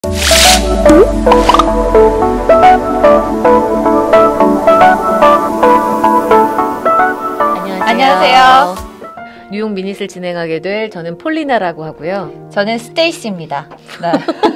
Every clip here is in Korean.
안녕하세요. 뉴욕 미닛을 진행하게 될 저는 폴리나라고 하고요. 저는 스테이시입니다. 네.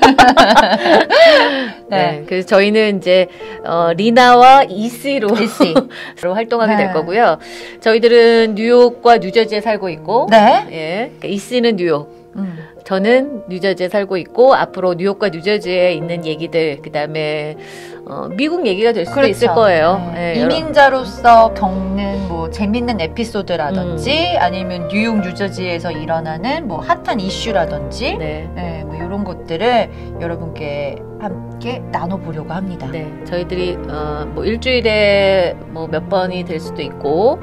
네. 그래서 저희는 이제 리나와 이씨로 활동하게 될 거고요. 저희들은 뉴욕과 뉴저지에 살고 있고, 네. 예, 그러니까 이씨는 뉴욕. 저는 뉴저지에 살고 있고 앞으로 뉴욕과 뉴저지에 있는 얘기들 그다음에 미국 얘기가 될 수도 있을 거예요. 네. 이민자로서 겪는 뭐 재밌는 에피소드라든지 아니면 뉴욕 뉴저지에서 일어나는 뭐 핫한 이슈라든지 네, 뭐 이런 것들을 여러분께 함께 나눠보려고 합니다. 네, 저희들이 뭐 일주일에 뭐 몇 번이 될 수도 있고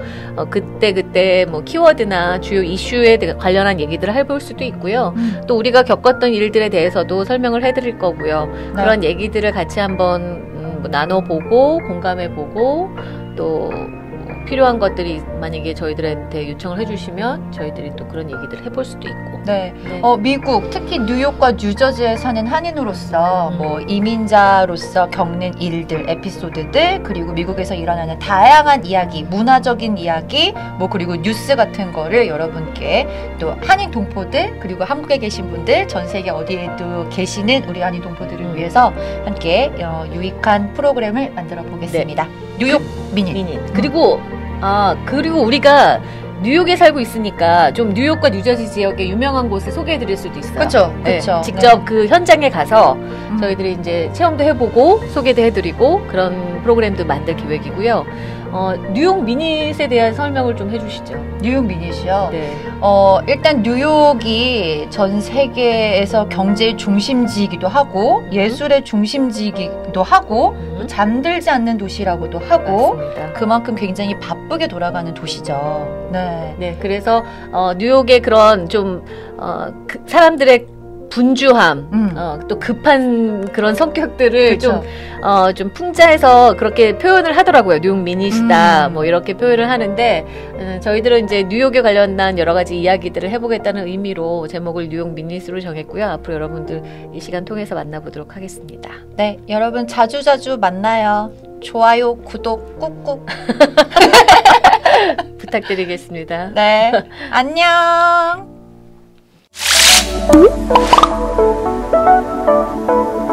그때 뭐 키워드나 주요 이슈에 관련한 얘기들을 해볼 수도 있고요. 또 우리가 겪었던 일들에 대해서도 설명을 해드릴 거고요. 네. 그런 얘기들을 같이 한번 뭐 나눠보고 공감해보고 또 필요한 것들이 만약에 저희들한테 요청을 해주시면 저희들이 또 그런 얘기들을 해볼 수도 있고. 네. 미국 특히 뉴욕과 뉴저지에 사는 한인으로서 뭐 이민자로서 겪는 일들, 에피소드들 그리고 미국에서 일어나는 다양한 이야기, 문화적인 이야기 뭐 그리고 뉴스 같은 거를 여러분께 또 한인 동포들 그리고 한국에 계신 분들 전 세계 어디에도 계시는 우리 한인 동포들을 위해서 함께 유익한 프로그램을 만들어 보겠습니다. 네. 뉴욕 미닛. 그리고 우리가 뉴욕에 살고 있으니까 좀 뉴욕과 뉴저지 지역의 유명한 곳을 소개해 드릴 수도 있어요. 그렇죠. 네, 직접 그 현장에 가서 저희들이 이제 체험도 해보고 소개도 해드리고 그런 프로그램도 만들 계획이고요. 뉴욕 미닛에 대한 설명을 좀 해주시죠. 뉴욕 미닛이요? 네. 일단 뉴욕이 전 세계에서 경제의 중심지이기도 하고 예술의 중심지이기도 하고 잠들지 않는 도시라고도 하고 맞습니다. 그만큼 굉장히 바쁘게 돌아가는 도시죠. 네. 네. 그래서 뉴욕의 그런 좀 사람들의 분주함, 또 급한 그런 성격들을 그쵸. 좀 풍자해서 그렇게 표현을 하더라고요. 뉴욕 미닛이다, 뭐 이렇게 표현을 하는데, 저희들은 이제 뉴욕에 관련한 여러 가지 이야기들을 해보겠다는 의미로 제목을 뉴욕 미닛으로 정했고요. 앞으로 여러분들 이 시간 통해서 만나보도록 하겠습니다. 네, 여러분 자주자주 만나요. 좋아요, 구독 꾹꾹 부탁드리겠습니다. 네, 안녕.